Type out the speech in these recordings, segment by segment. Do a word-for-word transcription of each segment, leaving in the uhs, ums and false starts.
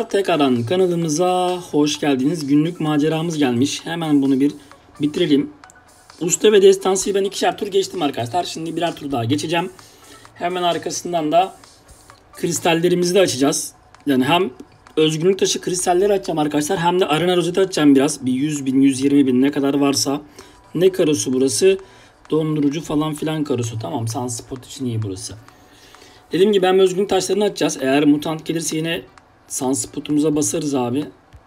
Tekrardan kanalımıza hoş geldiniz. Günlük maceramız gelmiş. Hemen bunu bir bitirelim. Usta ve Destansı'yı ben ikişer tur geçtim arkadaşlar. Şimdi birer tur daha geçeceğim. Hemen arkasından da kristallerimizi de açacağız. Yani hem özgünlük taşı kristalleri açacağım arkadaşlar. Hem de arena rozeti açacağım biraz. Bir yüz bin, yüz yirmi bin ne kadar varsa. Ne karosu burası? Dondurucu falan filan karosu. Tamam, Sunspot için iyi burası. Dediğim gibi ben özgünlük taşlarını açacağız. Eğer mutant gelirse yine Sunspot'umuza basarız abi.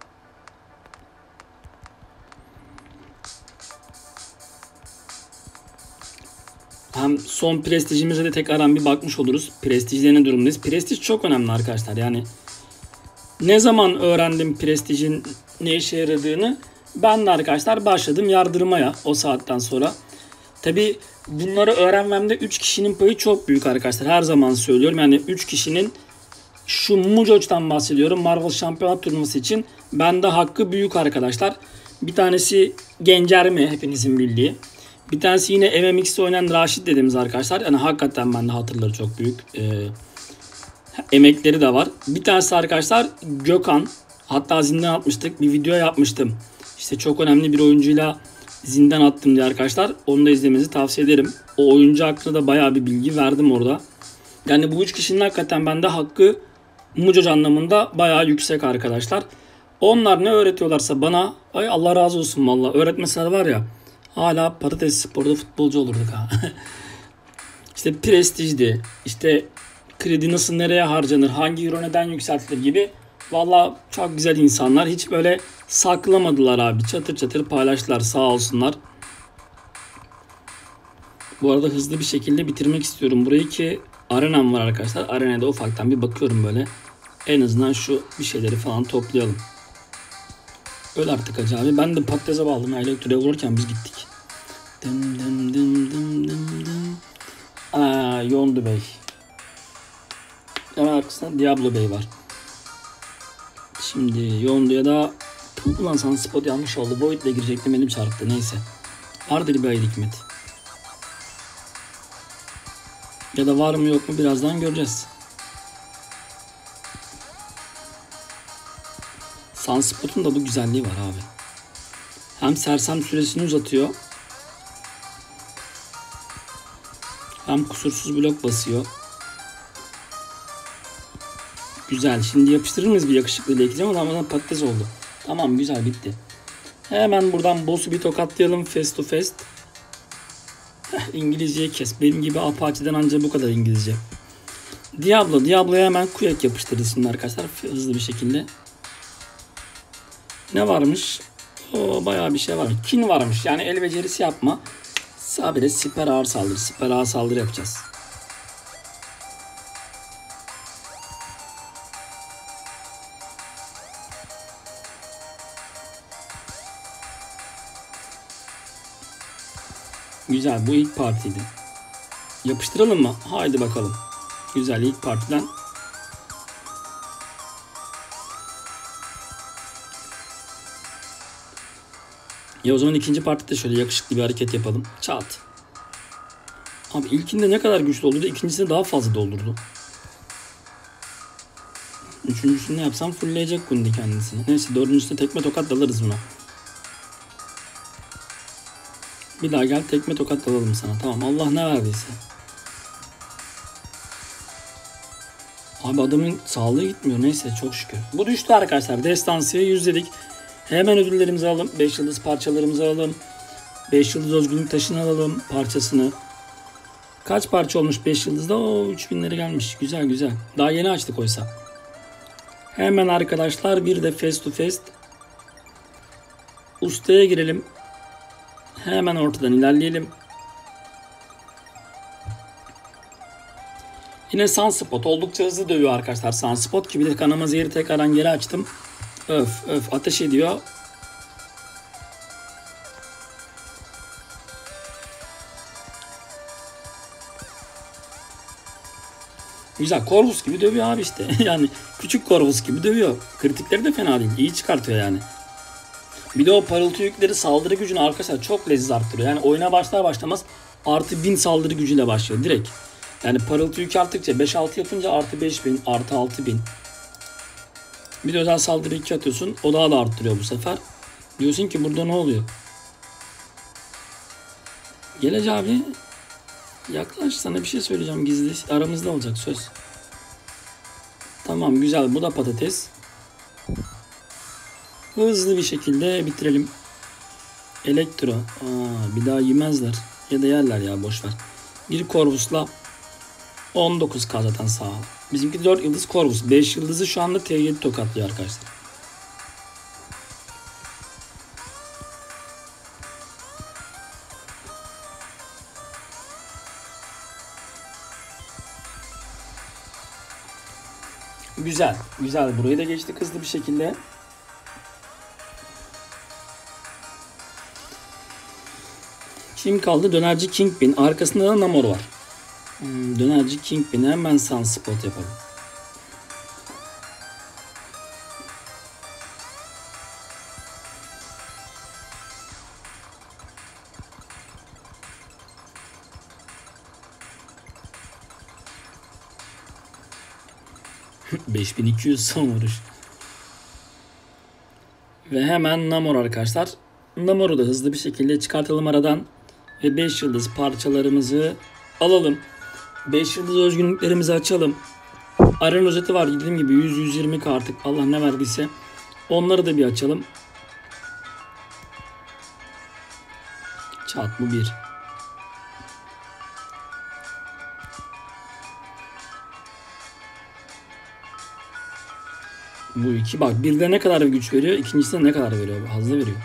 Hem son prestijimize de tekrardan bir bakmış oluruz. Prestijde ne durumdayız? Prestij çok önemli arkadaşlar. Yani ne zaman öğrendim prestijin ne işe yaradığını? Ben de arkadaşlar başladım yardırmaya o saatten sonra. Tabi bunları öğrenmemde üç kişinin payı çok büyük arkadaşlar. Her zaman söylüyorum. Yani üç kişinin, şu Mujoç'tan bahsediyorum, Marvel Şampiyonat Turnuvası için bende hakkı büyük arkadaşlar. Bir tanesi Gencer mi, hepinizin bildiği. Bir tanesi yine M M X'te oynayan Raşit dediğimiz arkadaşlar. Yani hakikaten bende hatırları çok büyük. Ee, emekleri de var. Bir tanesi arkadaşlar Gökhan. Hatta zindan atmıştık. Bir video yapmıştım. İşte çok önemli bir oyuncuyla zindan attım diye arkadaşlar. Onu da izlemenizi tavsiye ederim. O oyuncu hakkında da bayağı bir bilgi verdim orada. Yani bu üç kişinin hakikaten bende hakkı Mucoc anlamında bayağı yüksek arkadaşlar. Onlar ne öğretiyorlarsa bana, ay Allah razı olsun valla. Öğretmeseler var ya, hala patates sporda futbolcu olurduk ha. İşte prestijdi, işte kredi nasıl nereye harcanır, hangi euro neden yükseltilir gibi. Valla çok güzel insanlar. Hiç böyle saklamadılar abi. Çatır çatır paylaştılar, sağ olsunlar. Bu arada hızlı bir şekilde bitirmek istiyorum burayı ki arenam var arkadaşlar. Arenada ufaktan bir bakıyorum böyle. En azından şu bir şeyleri falan toplayalım. Öyle artık Hacı abi. Ben de patatese bağladım. Elektriğe vururken biz gittik. Dım dım dım dım dım dım. Aa, Yondu Bey. Hemen arkasında Diablo Bey var. Şimdi Yondu'ya da ulan Sunspot yanlış oldu. Void'le girecektim, elim çarptı. Neyse. Vardır bir ayı hikmet. Ya da var mı yok mu birazdan göreceğiz. Sunspot'un da bu güzelliği var abi. Hem sersem süresini uzatıyor. Hem kusursuz blok basıyor. Güzel. Şimdi yapıştırır mıyız bir yakışıklıyla ekleyeceğim ama bana patates oldu. Tamam, güzel, bitti. Hemen buradan boss'u bir tokatlayalım face to face. İngilizceyi kes. Benim gibi Apache'den ancak bu kadar İngilizce. Diablo. Diablo'ya hemen Quake yapıştırırız şimdi arkadaşlar. Hızlı bir şekilde. Ne varmış? O bayağı bir şey var. Kin varmış. Yani el becerisi yapma. Sadece siper ağır saldırı. Siper ağır saldırı yapacağız. Güzel. Bu ilk partiydi. Yapıştıralım mı? Haydi bakalım. Güzel, ilk partiden. Ya o zaman ikinci partide şöyle yakışıklı bir hareket yapalım. Çat. Abi ilkinde ne kadar güçlü oldu da ikincisinde daha fazla doldurdu. Üçüncüsünü yapsam fullleyecek Gundi kendisini. Neyse, dördüncüsünde tekme tokat dalarız buna. Bir daha gel, tekme tokat dalalım sana. Tamam, Allah ne verdiyse. Abi adamın sağlığı gitmiyor. Neyse, çok şükür. Bu düştü arkadaşlar. Destansı'ya yüzledik. Hemen ödüllerimizi alalım. beş yıldız parçalarımızı alalım. beş yıldız özgünlük taşını alalım parçasını. Kaç parça olmuş beş yıldızda? Oo, üç binleri gelmiş. Güzel güzel. Daha yeni açtık oysa. Hemen arkadaşlar bir de face to face. Ustaya girelim. Hemen ortadan ilerleyelim. Yine Sunspot oldukça hızlı dövüyor arkadaşlar. Sunspot ki bir de kanama zehri tekrardan geri açtım. Öf öf ateş ediyor. Güzel, Corvus gibi dövüyor abi işte. Yani küçük Corvus gibi dövüyor. Kritikleri de fena değil. İyi çıkartıyor yani. Bir de o parıltı yükleri saldırı gücünü arkadaşlar çok leziz arttırıyor. Yani oyuna başlar başlamaz artı bin saldırı gücüyle başlıyor direkt. Yani parıltı yükü arttıkça beş altı yapınca artı beş bin, artı altı bin. Bir de özel saldırı iki atıyorsun. O daha da arttırıyor bu sefer. Diyorsun ki burada ne oluyor? Gelece abi. Yaklaş, sana bir şey söyleyeceğim gizli. Aramızda olacak söz. Tamam güzel, bu da patates. Hızlı bir şekilde bitirelim. Elektro. Aa, bir daha yemezler. Ya da yerler ya, boşver. Bir Corvus'la on dokuz K zaten sağ ol. Bizimki dört yıldız Corvus. beş yıldızı şu anda T yedi tokatlıyor arkadaşlar. Güzel. Güzel. Burayı da geçtik hızlı bir şekilde. Kim kaldı? Dönerci Kingpin. Arkasında da Namor var. Hmm, Dönerci Kingpin'e hemen sunspot yapalım. beş bin iki yüz son vuruş. Ve hemen Namor arkadaşlar. Namor'u da hızlı bir şekilde çıkartalım aradan. Ve beş yıldız parçalarımızı alalım. beş yıldız özgünlüklerimizi açalım. Arena rozeti var dediğim gibi yüz yüz yirmi K artık Allah ne verdiyse. Onları da bir açalım. Çat, bu bir. Bu iki. Bak birde ne kadar güç veriyor, ikincisinde ne kadar veriyor? Fazla veriyor.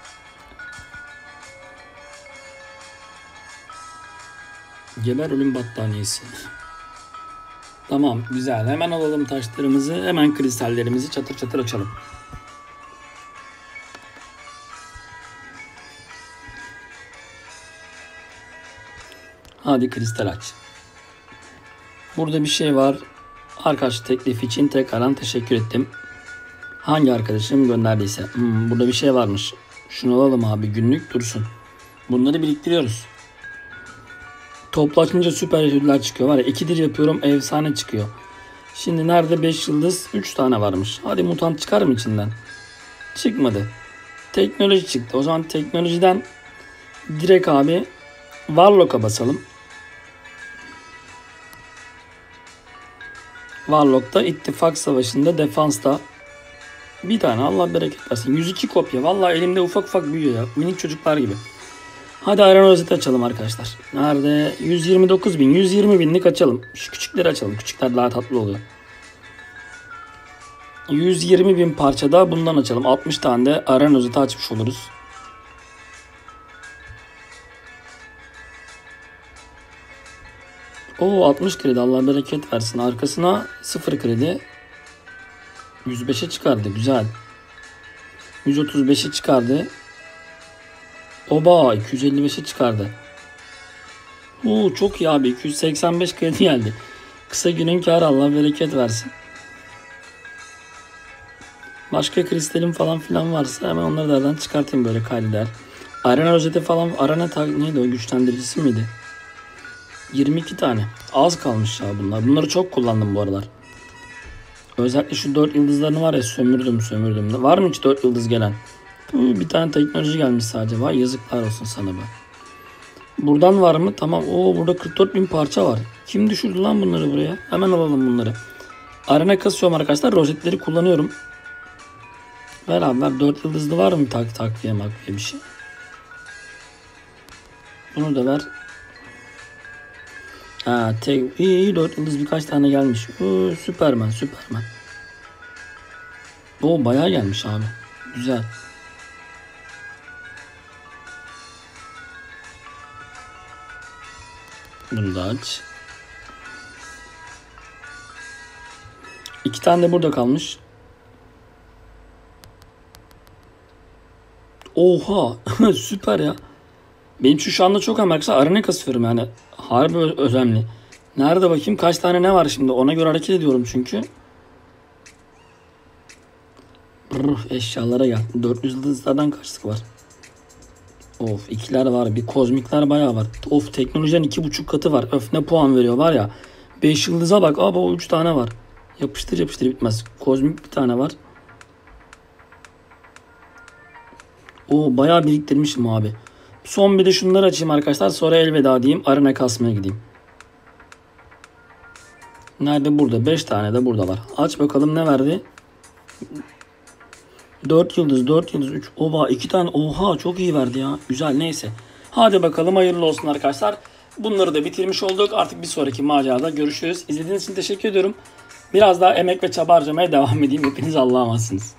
Geber ölüm battaniyesi. Tamam güzel. Hemen alalım taşlarımızı. Hemen kristallerimizi çatır çatır açalım. Hadi kristal aç. Burada bir şey var. Arkadaş teklif için tekrardan teşekkür ettim. Hangi arkadaşım gönderdiyse. Hmm, burada bir şey varmış. Şunu alalım abi, günlük dursun. Bunları biriktiriyoruz. Toplaşınca süper ödüller çıkıyor. Var ya, ikidir yapıyorum efsane çıkıyor. Şimdi nerede beş yıldız? üç tane varmış. Hadi mutant çıkar mı içinden? Çıkmadı. Teknoloji çıktı. O zaman teknolojiden direkt abi Warlock'a basalım. Warlock'ta ittifak savaşında defansta bir tane, Allah bereket versin. yüz iki kopya. Vallahi elimde ufak ufak büyüyor ya. Minik çocuklar gibi. Hadi Arena rozeti açalım arkadaşlar. Nerede? yüz yirmi dokuz bin. yüz yirmi binlik açalım. Şu küçükleri açalım. Küçükler daha tatlı oluyor. yüz yirmi bin parçada bundan açalım. altmış tane de Arena rozeti açmış oluruz. Oo, altmış kredi. Allah bereket versin. Arkasına sıfır kredi. yüz beşe çıkardı. Güzel. yüz otuz beşe çıkardı. Oba, iki yüz elli beşe çıkardı. Oo, çok iyi abi. iki yüz seksen beş kredi geldi. Kısa günün kârı, Allah bereket versin. Başka kristalim falan filan varsa hemen onları da aradan çıkartayım, böyle kaydeder. Arena rozeti falan. Arena neydi o, güçlendiricisi miydi? yirmi iki tane. Az kalmış ya bunlar. Bunları çok kullandım bu aralar. Özellikle şu dört yıldızlarını var ya, sömürdüm sömürdüm. Var mı hiç dört yıldız gelen? Bir tane teknoloji gelmiş sadece. Vay yazıklar olsun sana be. Buradan var mı? Tamam. Oo, burada kırk dört bin parça var. Kim düşürdü lan bunları buraya? Hemen alalım bunları. Arena kasıyorum arkadaşlar. Rozetleri kullanıyorum. Beraber dört yıldızlı var mı tak takviye makviye bir şey? Bunu da ver. Ha, tek iyi, iyi dört yıldız birkaç tane gelmiş. Oo, Süperman Süperman. O bayağı gelmiş abi. Güzel. Bunu da aç. İki tane de burada kalmış. Oha. Süper ya. Benim şu anda çok önemli. Arena kasıyorum yani. Harbi önemli. Nerede bakayım kaç tane ne var şimdi? Ona göre hareket ediyorum çünkü. Brr, eşyalara gel. dört yüz yıldızlardan kaçlık var? Of, ikiler var. Bir kozmikler bayağı var. Of, teknolojinin iki buçuk katı var. Öf, ne puan veriyor var ya. beş yıldıza bak. Aba, o üç tane var. Yapıştır yapıştır bitmez. Kozmik bir tane var. Oo bayağı biriktirmişim abi. Son bir de şunları açayım arkadaşlar. Sonra elveda diyeyim. Arena kasmaya gideyim. Nerede? Burada. beş tane de buradalar. Aç bakalım ne verdi? dört yıldız, dört yıldız, üç. Oha iki tane. Oha çok iyi verdi ya. Güzel neyse. Hadi bakalım hayırlı olsun arkadaşlar. Bunları da bitirmiş olduk. Artık bir sonraki macerada görüşürüz. İzlediğiniz için teşekkür ediyorum. Biraz daha emek ve çaba harcamaya devam edeyim. Hepiniz Allah'a emanetsiniz.